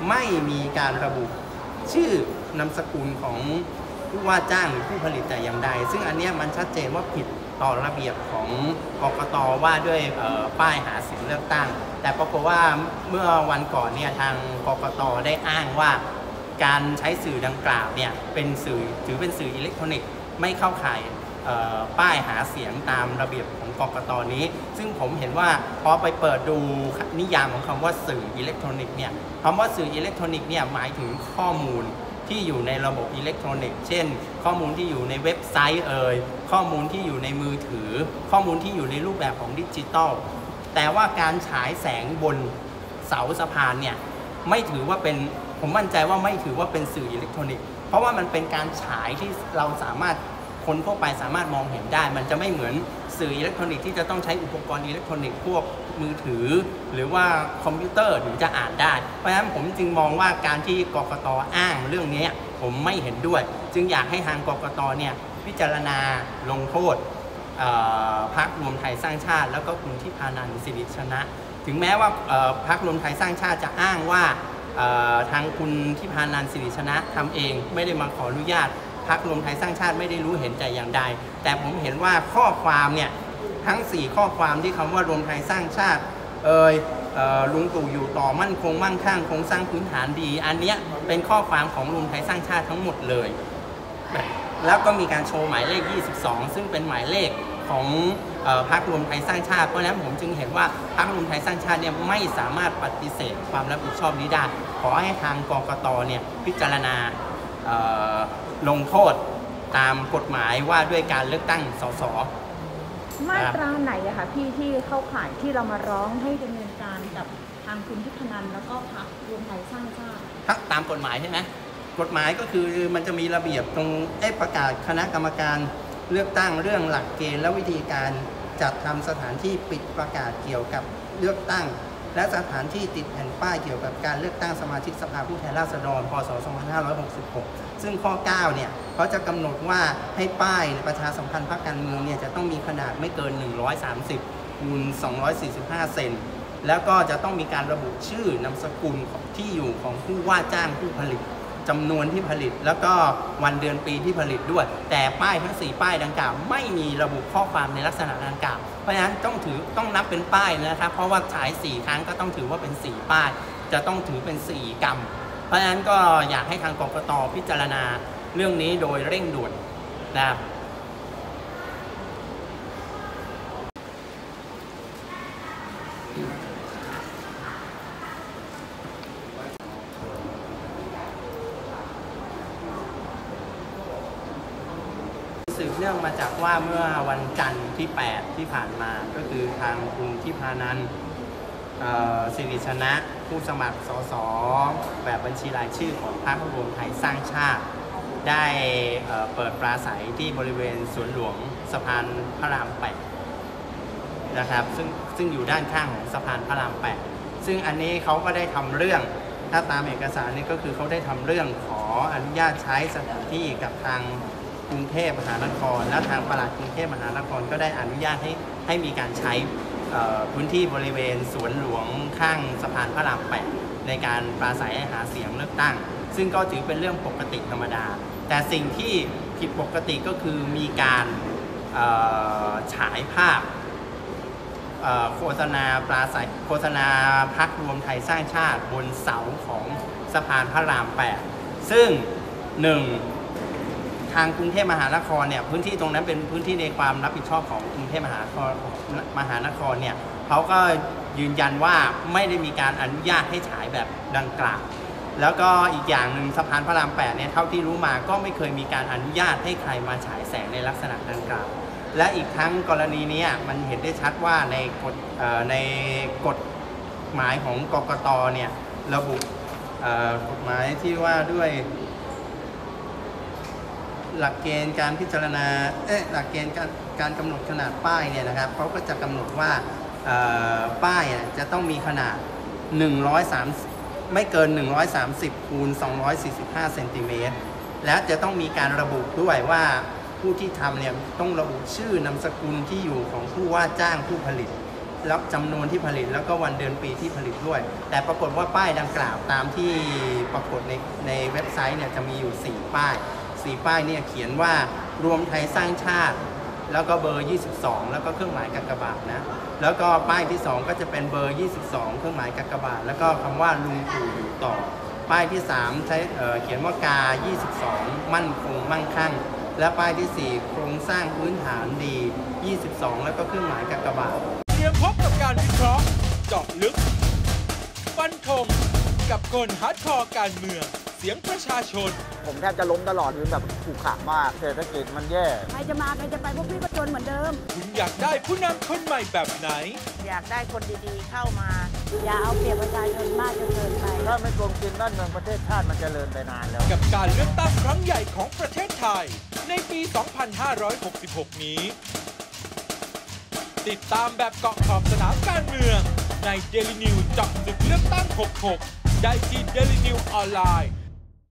ไม่มีการระบุชื่อนามสกุลของผู้ว่าจ้างหรือผู้ผลิตแต่อย่างใดซึ่งอันนี้มันชัดเจนว่าผิดต่อระเบียบของกกต.ว่าด้วยป้ายหาเสียงเลือกตั้งแต่ปรากฏว่าเมื่อวันก่อนเนี่ยทางกกต.ได้อ้างว่าการใช้สื่อดังกล่าวเนี่ยเป็นสื่อถือเป็นสื่ออิเล็กทรอนิกส์ไม่เข้าข่ายป้ายหาเสียงตามระเบียบของกกต.นี้ซึ่งผมเห็นว่าพอไปเปิดดูนิยามของคำว่าสื่ออิเล็กทรอนิกส์เนี่ยคำว่าสื่ออิเล็กทรอนิกส์เนี่ยหมายถึงข้อมูลที่อยู่ในระบบอิเล็กทรอนิกส์เช่นข้อมูลที่อยู่ในเว็บไซต์ข้อมูลที่อยู่ในมือถือข้อมูลที่อยู่ในรูปแบบของดิจิตอลแต่ว่าการฉายแสงบนเสาสะพานเนี่ยไม่ถือว่าเป็นผมมั่นใจว่าไม่ถือว่าเป็นสื่ออิเล็กทรอนิกส์เพราะว่ามันเป็นการฉายที่เราสามารถคนทั่วไปสามารถมองเห็นได้มันจะไม่เหมือนสื่ออิเล็กทรอนิกส์ที่จะต้องใช้อุปกรณ์อิเล็กทรอนิกส์พวกมือถือหรือว่าคอมพิวเตอร์ถึงจะอ่านได้เพราะฉะนั้นผมจึงมองว่าการที่กกต.อ้างเรื่องนี้ผมไม่เห็นด้วยจึงอยากให้ทางกกต.เนี่ยพิจารณาลงโทษพรรครวมไทยสร้างชาติแล้วก็คุณทิพานันท์สิริชนะถึงแม้ว่าพรรครวมไทยสร้างชาติจะอ้างว่าทางคุณทิพานันท์สิริชนะทำเองไม่ได้มาขออนุญาตพรรครวมไทยสร้างชาติไม่ได้รู้เห็นใจอย่างใดแต่ผมเห็นว่าข้อความเนี่ยทั้ง4ข้อความที่คำว่ารวมไทยสร้างชาติลุงตู่อยู่ต่อมั่นคงมั่งคั่งโครงสร้างพื้นฐานดีอันนี้เป็นข้อความของรวมไทยสร้างชาติทั้งหมดเลยแล้วก็มีการโชว์หมายเลข22ซึ่งเป็นหมายเลขของพรรครวมไทยสร้างชาติเพราะฉะนั้นผมจึงเห็นว่าพรรครวมไทยสร้างชาติเนี่ยไม่สามารถปฏิเสธความรับผิดชอบนี้ได้ขอให้ทางกกต.เนี่ยพิจารณาลงโทษตามกฎหมายว่าด้วยการเลือกตั้งสสมาตราไหนอะคะพี่ที่เข้าข่ายที่เรามาร้องให้ดำเนินการกับทางคุณทิพนันท์แล้วก็พรรครวมไทยสร้างชาติตามกฎหมายใช่ไหมกฎหมายก็คือมันจะมีระเบียบตรงประกาศคณะกรรมการเลือกตั้งเรื่องหลักเกณฑ์และวิธีการจัดทำสถานที่ปิดประกาศเกี่ยวกับเลือกตั้งและสถานที่ติดแผ่นป้ายเกี่ยวกับการเลือกตั้งสมาชิกสภาผู้แทนราษฎรพ.ศ. 2566ซึ่งข้อ9เนี่ยเขาจะกำหนดว่าให้ป้ายประชาสัมพันธ์พรรคการเมืองเนี่ยจะต้องมีขนาดไม่เกิน130คูณ245 เซนแล้วก็จะต้องมีการระบุชื่อนามสกุลที่อยู่ของผู้ว่าจ้างผู้ผลิตจำนวนที่ผลิตแล้วก็วันเดือนปีที่ผลิตด้วยแต่ป้ายทั้ง4ป้ายดังกล่าวไม่มีระบุข้อความในลักษณะดังกล่าวเพราะฉะนั้นต้องนับเป็นป้ายนะครับเพราะว่าฉาย4ครั้งก็ต้องถือว่าเป็น4ป้ายจะต้องถือเป็น4กรรมเพราะฉะนั้นก็อยากให้ทางกกต.พิจารณาเรื่องนี้โดยเร่งด่วนนะครับสืบเนื่องมาจากว่าเมื่อวันจันทร์ที่8ที่ผ่านมาก็คือทางคุณทิพานันท์สิริชนะผู้สมัครสสแบบบัญชีรายชื่อของพรรครวมไทยสร้างชาติได้เปิดปราศัยที่บริเวณสวนหลวงสะพานพระราม8นะครับซึ่งอยู่ด้านข้างของสะพานพระราม8ซึ่งอันนี้เขาก็ได้ทำเรื่องถ้าตามเอกสารนี่ก็คือเขาได้ทำเรื่องขออนุญาตใช้สถานที่กับทางกรุงเทพมหานครและทางปลัดกรุงเทพมหานครก็ได้อนุญาตให้มีการใช้พื้นที่บริเวณสวนหลวงข้างสะพานพระราม8ในการปราศัยหาเสียงเลือกตั้งซึ่งก็ถือเป็นเรื่องปกติธรรมดาแต่สิ่งที่ผิดปกติก็คือมีการฉายภาพโฆษณาปราศัยโฆษณาพรรครวมไทยสร้างชาติบนเสาของสะพานพระราม8ซึ่งทางกรุงเทพมหานครเนี่ยพื้นที่ตรงนั้นเป็นพื้นที่ในความรับผิดชอบของกรุงเทพมหานครเนี่ยเขาก็ยืนยันว่าไม่ได้มีการอนุญาตให้ฉายแบบดังกล่าวแล้วก็อีกอย่างหนึ่งสะพานพระราม8เนี่ยเท่าที่รู้มาก็ไม่เคยมีการอนุญาตให้ใครมาฉายแสงในลักษณะดังกล่าวและอีกทั้งกรณีนี้มันเห็นได้ชัดว่าในกฎหมายของกกต.เนี่ยระบุกฎหมายที่ว่าด้วยหลักเกณฑ์การพิจารณาหลักเกณฑ์การกำหนดขนาดป้ายเนี่ยนะครับเขาก็จะกำหนดว่าป้ายจะต้องมีขนาด130ไม่เกิน130คูณ245 เซนติเมตรและจะต้องมีการระบุด้วยว่าผู้ที่ทำเนี่ยต้องระบุชื่อนามสกุลที่อยู่ของผู้ว่าจ้างผู้ผลิตแล้วจำนวนที่ผลิตแล้วก็วันเดือนปีที่ผลิตด้วย แต่ปรากฏว่าป้ายดังกล่าวตามที่ปรากฏในเว็บไซต์เนี่ยจะมีอยู่4ป้าย4ป้ายเนี่ยเขียนว่ารวมไทยสร้างชาติแล้วก็เบอร์ 22 แล้วก็เครื่องหมายกากบาทนะแล้วก็ป้ายที่ 2 ก็จะเป็นเบอร์ 22 เครื่องหมายกากบาทแล้วก็คำว่าลุงตู่อยู่ต่อป้ายที่ 3 ใช้เขียนว่ากา 22 มั่นคงมั่งคั่งและป้ายที่ 4 โครงสร้างพื้นฐานดี 22 แล้วก็เครื่องหมายกากบาทเตรียมพบกับการวิเคราะห์เจาะลึกฟันธงกับคนฮาร์ดคอร์การเมืองเสียงประชาชนผมแทบจะล้มตลอดยืนแบบขู่ขามากเศรษฐกิจมันแย่ใครจะมาใครจะไปพวกพี่ก็จนเหมือนเดิมคุณอยากได้ผู้นำคนใหม่แบบไหนอยากได้คนดีๆเข้ามาอย่าเอาเปรียบประชาชนมากจนเกินไปถ้าไม่โกงกินบ้านเมืองประเทศชาติมันจะเจริญไปนานแล้วกับการเลือกตั้งครั้งใหญ่ของประเทศไทยในปี 2566 นี้ติดตามแบบเกาะขอบสนามการเมืองใน Daily News เจาะลึกเลือกตั้ง 66 ได้ที่ Daily News ออนไลน์